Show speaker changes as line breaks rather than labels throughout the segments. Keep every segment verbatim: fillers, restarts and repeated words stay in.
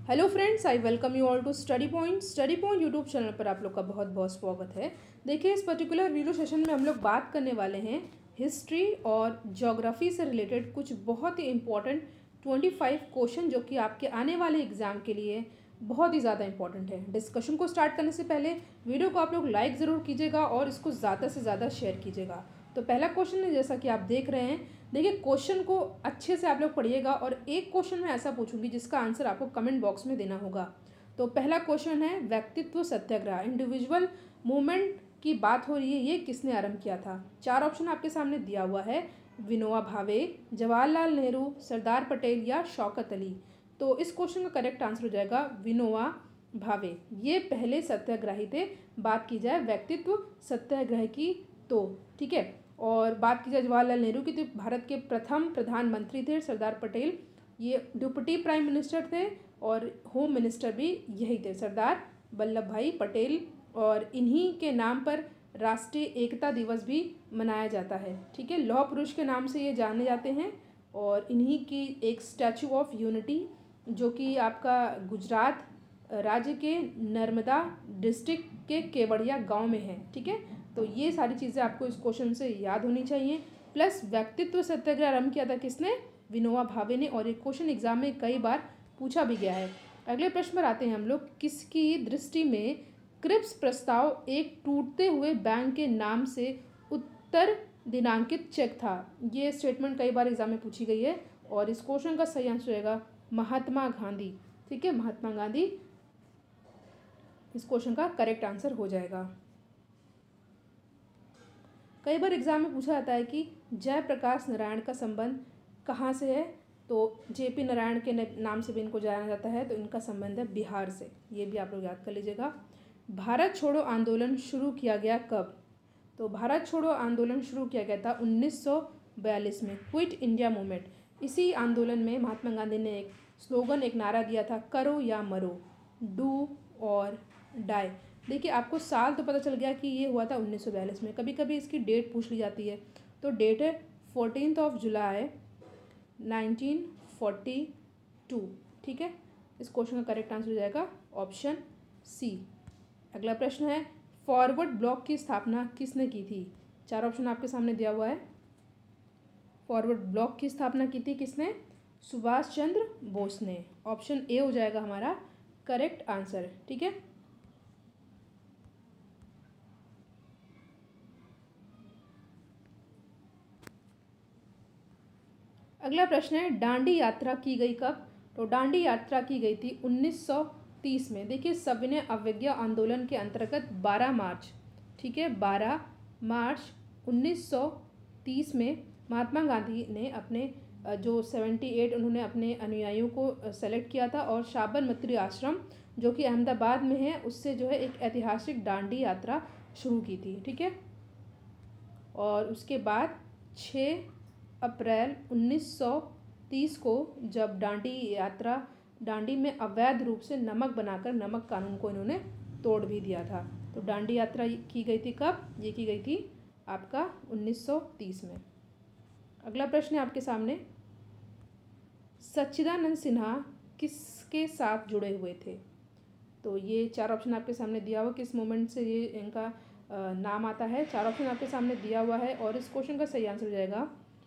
Hello friends, I welcome you all to study point. Study point YouTube channel पर आप लोग का बहुत बहुत स्वागत है। देखिए, इस पर्टिकुलर वीडियो सेशन में हम लोग बात करने वाले हैं हिस्ट्री और ज्योग्राफी से रिलेटेड कुछ बहुत ही इंपॉर्टेंट पच्चीस क्वेश्चन जो कि आपके आने वाले एग्जाम के लिए बहुत ही ज़्यादा इंपॉर्टेंट है। डिस्कशन को स्टार्ट करने से पहले वीडियो को आप लोग लाइक ज़रूर कीजिएगा और इसको ज़्यादा से ज़्यादा शेयर कीजिएगा। तो पहला क्वेश्चन है, जैसा कि आप देख रहे हैं, देखिए क्वेश्चन को अच्छे से आप लोग पढ़िएगा और एक क्वेश्चन मैं ऐसा पूछूंगी जिसका आंसर आपको कमेंट बॉक्स में देना होगा। तो पहला क्वेश्चन है, व्यक्तित्व सत्याग्रह इंडिविजुअल मूवमेंट की बात हो रही है, ये किसने आरंभ किया था? चार ऑप्शन आपके सामने दिया हुआ है, विनोबा भावे, जवाहरलाल नेहरू, सरदार पटेल या शौकत अली। तो इस क्वेश्चन का करेक्ट आंसर हो जाएगा विनोबा भावे। ये पहले सत्याग्रही थे। बात की जाए व्यक्तित्व सत्याग्रह की तो ठीक है, और बात की जाए जवाहरलाल नेहरू की तो भारत के प्रथम प्रधानमंत्री थे। सरदार पटेल ये डिप्टी प्राइम मिनिस्टर थे और होम मिनिस्टर भी यही थे, सरदार वल्लभ भाई पटेल। और इन्हीं के नाम पर राष्ट्रीय एकता दिवस भी मनाया जाता है। ठीक है, लौह पुरुष के नाम से ये जाने जाते हैं और इन्हीं की एक स्टैचू ऑफ यूनिटी जो कि आपका गुजरात राज्य के नर्मदा डिस्ट्रिक्ट के केवड़िया गांव में है। ठीक है, तो ये सारी चीज़ें आपको इस क्वेश्चन से याद होनी चाहिए। प्लस व्यक्तित्व सत्याग्रह आरंभ किया था किसने? विनोबा भावे ने। और ये क्वेश्चन एग्जाम में कई बार पूछा भी गया है। अगले प्रश्न पर आते हैं हम लोग, किसकी दृष्टि में क्रिप्स प्रस्ताव एक टूटते हुए बैंक के नाम से उत्तर दिनांकित चेक था? ये स्टेटमेंट कई बार एग्जाम में पूछी गई है और इस क्वेश्चन का सही आंसर रहेगा महात्मा गांधी। ठीक है, महात्मा गांधी इस क्वेश्चन का करेक्ट आंसर हो जाएगा। कई बार एग्जाम में पूछा जाता है कि जयप्रकाश नारायण का संबंध कहाँ से है? तो जेपी नारायण के नाम से भी इनको जाना जाता है, तो इनका संबंध है बिहार से। ये भी आप लोग याद कर लीजिएगा। भारत छोड़ो आंदोलन शुरू किया गया कब? तो भारत छोड़ो आंदोलन शुरू किया गया था उन्नीस सौ बयालीस में, क्विट इंडिया मूवमेंट। इसी आंदोलन में महात्मा गांधी ने एक स्लोगन, एक नारा दिया था, करो या मरो, डू और डाई। देखिए, आपको साल तो पता चल गया कि ये हुआ था उन्नीस सौ बयालीस में। कभी कभी इसकी डेट पूछ ली जाती है, तो डेट है fourteen of July nineteen forty two. ठीक है, इस क्वेश्चन का करेक्ट आंसर हो जाएगा ऑप्शन सी। अगला प्रश्न है, फॉरवर्ड ब्लॉक की स्थापना किसने की थी? चार ऑप्शन आपके सामने दिया हुआ है। फॉरवर्ड ब्लॉक की स्थापना की थी किसने? सुभाष चंद्र बोस ने। ऑप्शन ए हो जाएगा हमारा करेक्ट आंसर। ठीक है, अगला प्रश्न है, दांडी यात्रा की गई कब? तो दांडी यात्रा की गई थी उन्नीस सौ तीस में। देखिए, सविनय अवज्ञा आंदोलन के अंतर्गत बारह मार्च, ठीक है, बारह मार्च उन्नीस सौ तीस में महात्मा गांधी ने अपने जो अठहत्तर उन्होंने अपने अनुयायियों को सेलेक्ट किया था और साबरमती आश्रम जो कि अहमदाबाद में है उससे जो है एक ऐतिहासिक दांडी यात्रा शुरू की थी। ठीक है, और उसके बाद छः अप्रैल उन्नीस सौ तीस को जब दांडी यात्रा दांडी में अवैध रूप से नमक बनाकर नमक कानून को इन्होंने तोड़ भी दिया था। तो दांडी यात्रा की गई थी कब? ये की गई थी आपका उन्नीस सौ तीस में। अगला प्रश्न है आपके सामने, सच्चिदानंद सिन्हा किसके साथ जुड़े हुए थे? तो ये चार ऑप्शन आपके सामने दिया हुआ, किस मूवमेंट से ये इनका नाम आता है? चार ऑप्शन आपके सामने दिया हुआ है और इस क्वेश्चन का सही आंसर हो जाएगा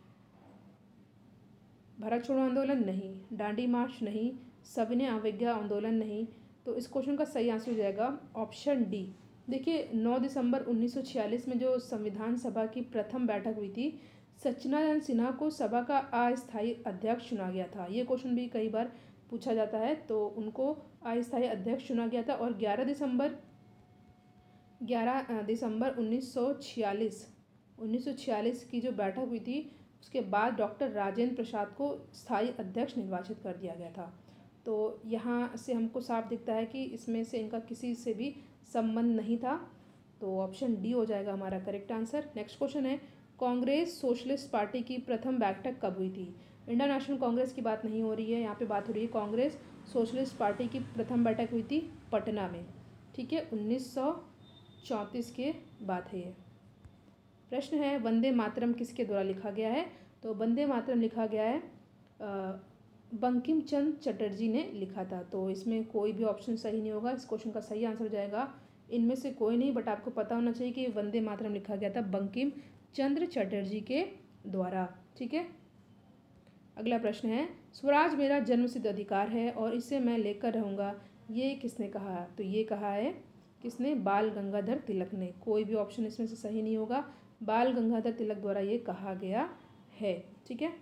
भारत छोड़ो आंदोलन नहीं, दांडी मार्च नहीं, सविनय अवज्ञा आंदोलन नहीं। तो इस क्वेश्चन का सही आंसर हो जाएगा ऑप्शन डी। देखिए, नौ दिसंबर उन्नीस सौ छियालीस में जो संविधान सभा की प्रथम बैठक हुई थी, सच्चिदानंद सिन्हा को सभा का अस्थायी अध्यक्ष चुना गया था। ये क्वेश्चन भी कई बार पूछा जाता है, तो उनको अस्थायी अध्यक्ष चुना गया था। और ग्यारह दिसंबर ग्यारह दिसंबर उन्नीस सौ छियालीस उन्नीस सौ छियालीस की जो बैठक हुई थी उसके बाद डॉक्टर राजेंद्र प्रसाद को स्थायी अध्यक्ष निर्वाचित कर दिया गया था। तो यहाँ से हमको साफ दिखता है कि इसमें से इनका किसी से भी संबंध नहीं था। तो ऑप्शन डी हो जाएगा हमारा करेक्ट आंसर। नेक्स्ट क्वेश्चन है, कांग्रेस सोशलिस्ट पार्टी की प्रथम बैठक कब हुई थी? इंडियन नेशनल कांग्रेस की बात नहीं हो रही है, यहाँ पे बात हो रही है कांग्रेस सोशलिस्ट पार्टी की प्रथम बैठक हुई थी पटना में। ठीक है, उन्नीस सौ चौंतीस के बात है ये। प्रश्न है, वंदे मातरम किसके द्वारा लिखा गया है? तो वंदे मातरम लिखा गया है बंकिम चंद्र चटर्जी ने लिखा था। तो इसमें कोई भी ऑप्शन सही नहीं होगा। इस क्वेश्चन का सही आंसर हो जाएगा इनमें से कोई नहीं, बट आपको पता होना चाहिए कि वंदे मातरम लिखा गया था बंकिम चंद्र चटर्जी के द्वारा। ठीक है, अगला प्रश्न है, स्वराज मेरा जन्मसिद्ध अधिकार है और इसे मैं लेकर रहूँगा, ये किसने कहा? तो ये कहा है किसने? बाल गंगाधर तिलक ने। कोई भी ऑप्शन इसमें से सही नहीं होगा। बाल गंगाधर तिलक द्वारा ये कहा गया है। ठीक है,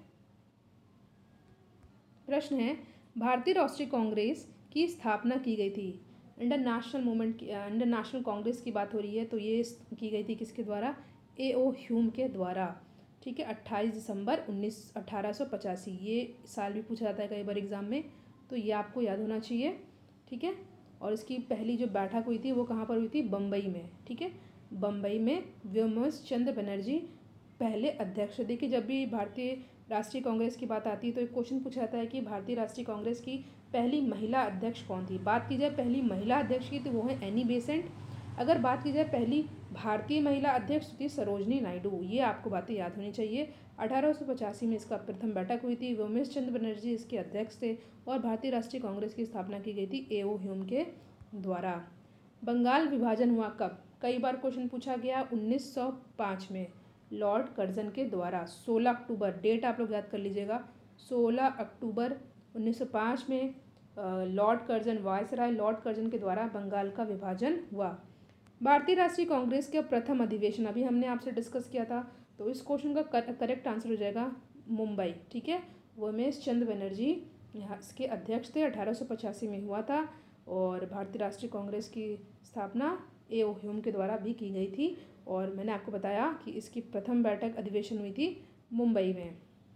प्रश्न है, भारतीय राष्ट्रीय कांग्रेस की स्थापना की गई थी। इंडियन नेशनल मूवमेंट की इंडियन नेशनल कांग्रेस की बात हो रही है, तो ये की गई थी किसके द्वारा? ए ओ ह्यूम के द्वारा। ठीक है, अट्ठाईस दिसंबर उन्नीस अठारह सौ पचासी, ये साल भी पूछा जाता है कई बार एग्जाम में, तो ये आपको याद होना चाहिए। ठीक है, और इसकी पहली जो बैठक हुई थी वो कहाँ पर हुई थी? बम्बई में। ठीक है, बम्बई में व्योमेश चंद्र बनर्जी पहले अध्यक्ष। देखिए, जब भी भारतीय राष्ट्रीय कांग्रेस की बात आती है तो एक क्वेश्चन पूछा जाता है कि भारतीय राष्ट्रीय कांग्रेस की पहली महिला अध्यक्ष कौन थी। बात की जाए पहली महिला अध्यक्ष की तो वो है एनी बेसेंट। अगर बात की जाए पहली भारतीय महिला अध्यक्ष थी सरोजनी नायडू। ये आपको बातें याद होनी चाहिए। अठारह सौ पचासी में इसका प्रथम बैठक हुई थी। व्योमेश चंद्र बनर्जी इसके अध्यक्ष थे और भारतीय राष्ट्रीय कांग्रेस की स्थापना की गई थी ए ओ ह्यूम के द्वारा। बंगाल विभाजन हुआ कब? कई बार क्वेश्चन पूछा गया। उन्नीस सौ पाँच में लॉर्ड कर्जन के द्वारा। सोलह अक्टूबर, डेट आप लोग याद कर लीजिएगा। सोलह अक्टूबर उन्नीस सौ पाँच में Lord Curzon, viceroy Lord Curzon के द्वारा बंगाल का विभाजन हुआ। भारतीय राष्ट्रीय कांग्रेस का प्रथम अधिवेशन अभी हमने आपसे डिस्कस किया था, तो इस क्वेश्चन का करेक्ट आंसर हो जाएगा मुंबई। ठीक है, व्योमेश चंद्र बनर्जी यहाँ इसके अध्यक्ष थे। अठारह सौ पचासी में हुआ था और भारतीय राष्ट्रीय कांग्रेस की स्थापना ए ओ ह्यूम के द्वारा भी की गई थी। और मैंने आपको बताया कि इसकी प्रथम बैठक अधिवेशन हुई थी मुंबई में।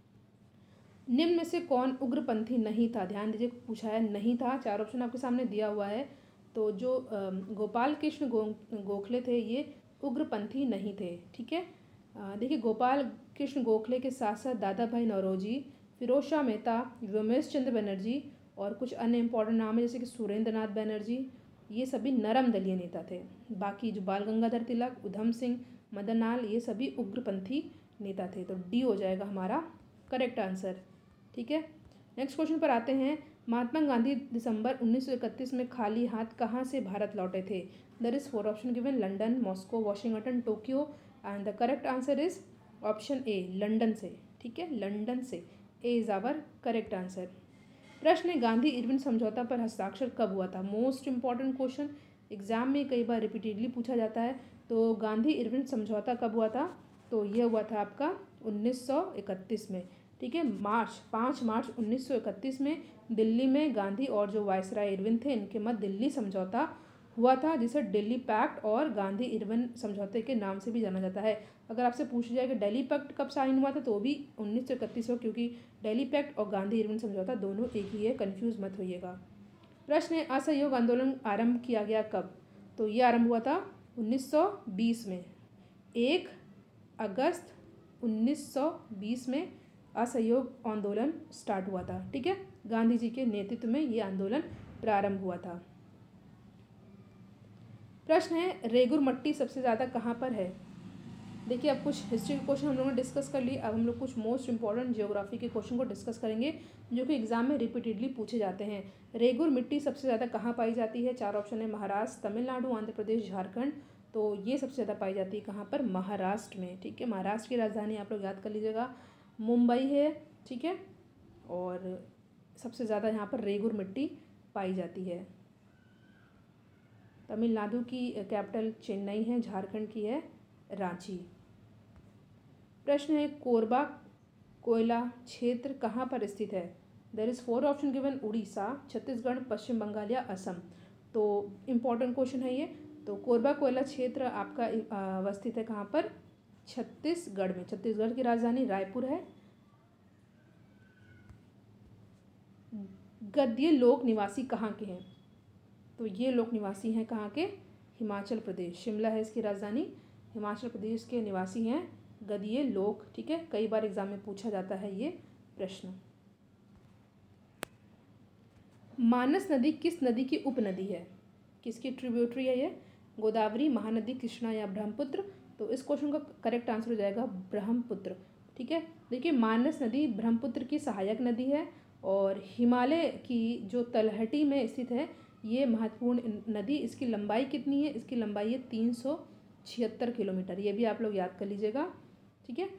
निम्न में से कौन उग्रपंथी नहीं था? ध्यान दीजिए, पूछा है नहीं था। चार ऑप्शन आपके सामने दिया हुआ है। तो जो गोपाल कृष्ण गो गोखले थे ये उग्रपंथी नहीं थे। ठीक है, देखिए, गोपाल कृष्ण गोखले के साथ साथ दादा भाई नौरोजी, फिरोज शाह मेहता, व्योमेश चंद्र बनर्जी और कुछ अन्य इंपॉर्टेंट नाम है जैसे कि सुरेंद्र नाथ बनर्जी, ये सभी नरम दलीय नेता थे। बाकी जो बाल गंगाधर तिलक, उधम सिंह, मदन लाल, ये सभी उग्रपंथी नेता थे। तो डी हो जाएगा हमारा करेक्ट आंसर। ठीक है, नेक्स्ट क्वेश्चन पर आते हैं। महात्मा गांधी दिसंबर उन्नीस सौ इकतीस में खाली हाथ कहाँ से भारत लौटे थे? There is four option given, London, Moscow, Washington, Tokyo, and the correct answer is option A, London से। ठीक है, लंदन से। A is our correct answer. प्रश्न है, गांधी इरविन समझौता पर हस्ताक्षर कब हुआ था? मोस्ट इंपॉर्टेंट क्वेश्चन, एग्जाम में कई बार रिपीटेडली पूछा जाता है। तो गांधी इरविन समझौता कब हुआ था? तो ये हुआ था आपका उन्नीस सौ इकतीस में। ठीक है, मार्च पाँच मार्च उन्नीस सौ इकतीस में दिल्ली में गांधी और जो वायसराय इरविन थे इनके मध्य दिल्ली समझौता हुआ था, जिसे दिल्ली पैक्ट और गांधी इरविन समझौते के नाम से भी जाना जाता है। अगर आपसे पूछ जाए कि दिल्ली पैक्ट कब साइन हुआ था तो भी उन्नीस सौ इकतीस हो, क्योंकि दिल्ली पैक्ट और गांधी इरविन समझौता दोनों एक ही है, कन्फ्यूज़ मत होइएगा। प्रश्न है, असहयोग आंदोलन आरंभ किया गया कब? तो ये आरंभ हुआ था उन्नीस सौ बीस में। एक अगस्त उन्नीस सौ बीस में असहयोग आंदोलन स्टार्ट हुआ था। ठीक है, गांधी जी के नेतृत्व में ये आंदोलन प्रारंभ हुआ था। प्रश्न है, रेगुर मट्टी सबसे ज़्यादा कहाँ पर है? देखिए, अब कुछ हिस्ट्री के क्वेश्चन हम लोगों ने डिस्कस कर लिए। अब हम लोग कुछ मोस्ट इंपॉर्टेंट जियोग्राफी के क्वेश्चन को डिस्कस करेंगे जो कि एग्जाम में रिपीटेडली पूछे जाते हैं। रेगुर मिट्टी सबसे ज़्यादा कहाँ पाई जाती है? चार ऑप्शन है, महाराष्ट्र, तमिलनाडु, आंध्र प्रदेश, झारखंड। तो ये सबसे ज़्यादा पाई जाती है कहाँ पर? महाराष्ट्र में। ठीक है, महाराष्ट्र की राजधानी आप लोग याद कर लीजिएगा मुंबई है। ठीक है, और सबसे ज़्यादा यहाँ पर रेगुर मिट्टी पाई जाती है। तमिलनाडु की कैपिटल चेन्नई है, झारखंड की है रांची। प्रश्न है, कोरबा कोयला क्षेत्र कहाँ पर स्थित है? There is four option given, Orissa, Chhattisgarh, Paschim Bengal या असम। तो इम्पॉर्टेंट क्वेश्चन है ये। तो कोरबा कोयला क्षेत्र आपका अवस्थित है कहाँ पर? छत्तीसगढ़ में। छत्तीसगढ़ की राजधानी रायपुर है। गद्य लोक निवासी कहाँ के हैं? तो ये लोक निवासी हैं कहाँ के? हिमाचल प्रदेश, शिमला है इसकी राजधानी। हिमाचल प्रदेश के निवासी हैं गद्य लोक। ठीक है, कई बार एग्जाम में पूछा जाता है ये प्रश्न। मानस नदी किस नदी की उपनदी है? किसकी ट्रिब्यूटरी है ये? गोदावरी, महानदी, कृष्णा या ब्रह्मपुत्र? तो इस क्वेश्चन का करेक्ट आंसर हो जाएगा ब्रह्मपुत्र। ठीक है, देखिए, मानस नदी ब्रह्मपुत्र की सहायक नदी है और हिमालय की जो तलहटी में स्थित है ये महत्वपूर्ण नदी, इसकी लंबाई कितनी है? इसकी लंबाई है तीन सौ छिहत्तर किलोमीटर। ये भी आप लोग याद कर लीजिएगा, ठीक है।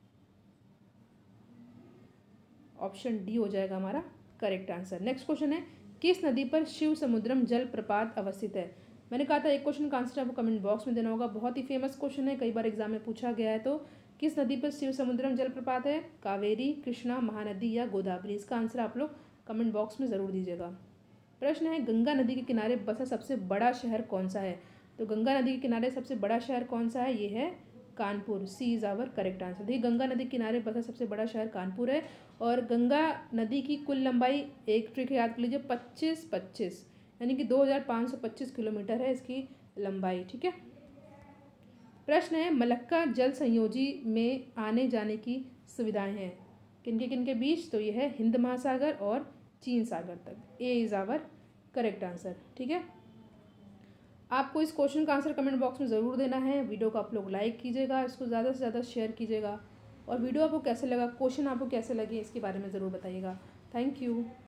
ऑप्शन डी हो जाएगा हमारा करेक्ट आंसर। नेक्स्ट क्वेश्चन है, किस नदी पर शिव समुद्रम जल प्रपात अवस्थित है? मैंने कहा था एक क्वेश्चन का आंसर आपको कमेंट बॉक्स में देना होगा, बहुत ही फेमस क्वेश्चन है, कई बार एग्जाम में पूछा गया है। तो किस नदी पर शिव समुद्रम जल प्रपात है? कावेरी, कृष्णा, महानदी या गोदावरी? इसका आंसर आप लोग कमेंट बॉक्स में ज़रूर दीजिएगा। प्रश्न है, गंगा नदी के किनारे बसा सबसे बड़ा शहर कौन सा है? तो गंगा नदी के किनारे सबसे बड़ा शहर कौन सा है? ये है Kanpur. C is our correct answer. देखिए गंगा नदी के किनारे बसा सबसे बड़ा शहर कानपुर है। और गंगा नदी की कुल लंबाई, एक ट्रिक याद कर लीजिए, पच्चीस पच्चीस यानी कि दो हज़ार पाँच सौ पच्चीस किलोमीटर है इसकी लंबाई, ठीक है। प्रश्न है, मलक्का जल संयोजी में आने जाने की सुविधाएं हैं किनके किनके बीच? तो ये है हिंद महासागर और चीन सागर तक। A is our correct answer, ठीक है। आपको इस क्वेश्चन का आंसर कमेंट बॉक्स में ज़रूर देना है। वीडियो को आप लोग लाइक कीजिएगा, इसको ज़्यादा से ज़्यादा शेयर कीजिएगा, और वीडियो आपको कैसे लगा, क्वेश्चन आपको कैसे लगे, इसके बारे में ज़रूर बताइएगा। Thank you.